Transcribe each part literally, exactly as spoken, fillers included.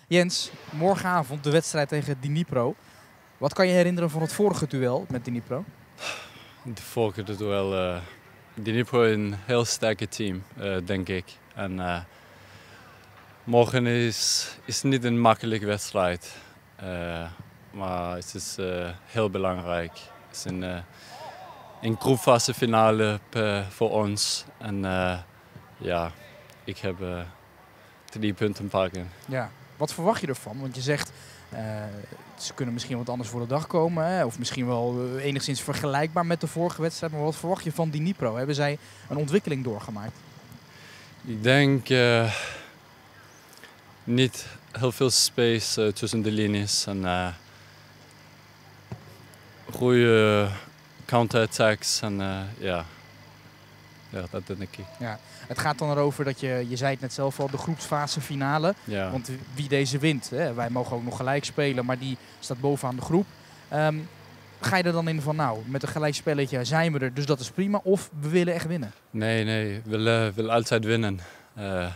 Jens, morgenavond de wedstrijd tegen Dnipro. Wat kan je herinneren van het vorige duel met Dnipro? De vorige duel, uh, Dnipro is een heel sterke team, uh, denk ik. En uh, morgen is, is niet een makkelijke wedstrijd. Uh, maar het is uh, heel belangrijk. Het is een, uh, een groepfase finale voor ons. En uh, ja, ik heb uh, drie punten pakken. Ja. Wat verwacht je ervan? Want je zegt, uh, ze kunnen misschien wat anders voor de dag komen. Hè? Of misschien wel uh, enigszins vergelijkbaar met de vorige wedstrijd. Maar wat verwacht je van Dnipro? Hebben zij een ontwikkeling doorgemaakt? Ik denk uh, niet heel veel space uh, tussen de linies. En uh, goede counterattacks. En uh, ja. Ja, dat denk ik. Ja, het gaat dan erover dat je, je zei het net zelf al, de groepsfase finale. Ja. Want wie deze wint, hè, wij mogen ook nog gelijk spelen, maar die staat bovenaan de groep. Um, ga je er dan in van, nou, met een gelijkspelletje zijn we er, dus dat is prima. Of we willen echt winnen? Nee, nee, we willen, willen altijd winnen. Uh,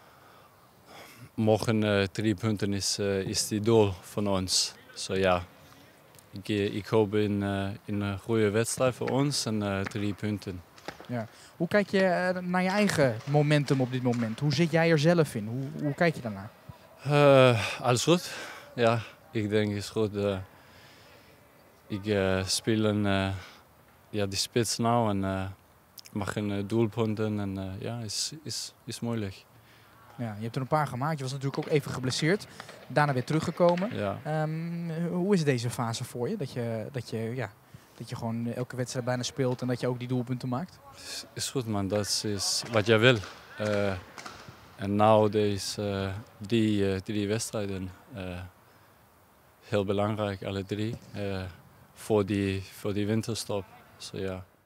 morgen uh, drie punten is, uh, is die doel van ons. So, ja, ik, ik hoop in, uh, in een goede wedstrijd voor ons en uh, drie punten. Ja. Hoe kijk je naar je eigen momentum op dit moment? Hoe zit jij er zelf in? Hoe, hoe kijk je daarnaar? Uh, alles goed. Ja, ik denk het is goed. Uh, ik uh, speel een, uh, ja, die spits nu en uh, mag een uh, doelpunten en uh, ja, is, is, is moeilijk. Ja, je hebt er een paar gemaakt. Je was natuurlijk ook even geblesseerd. Daarna weer teruggekomen. Ja. Um, hoe is deze fase voor je? Dat je, dat je ja, Dat je gewoon elke wedstrijd bijna speelt en dat je ook die doelpunten maakt? Is, is goed man, dat is wat jij wil. Uh, en nu deze uh, die, uh, drie wedstrijden uh, heel belangrijk, alle drie, uh, voor, die, voor die winterstop. So, ja.